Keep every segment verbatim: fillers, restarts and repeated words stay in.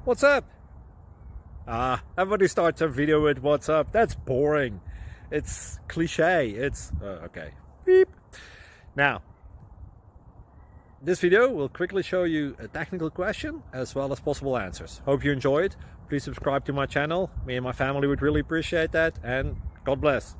What's up? Ah, everybody starts a video with what's up. That's boring. It's cliche. It's uh, okay. Beep. Now, this video will quickly show you a technical question as well as possible answers. Hope you enjoy it. Please subscribe to my channel. Me and my family would really appreciate that, and God bless.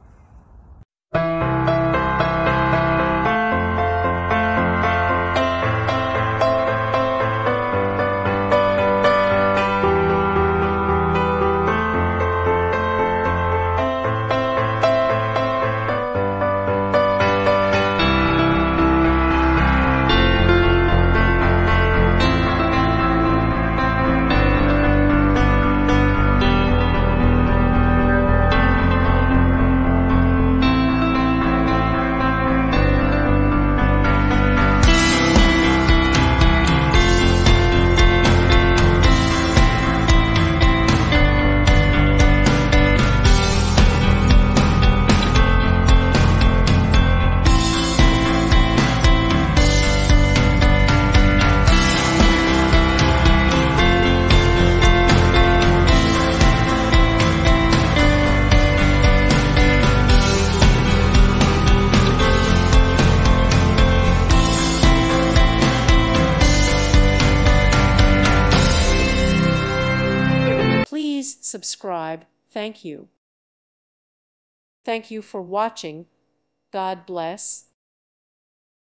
Please subscribe. Thank you. Thank you for watching. God bless.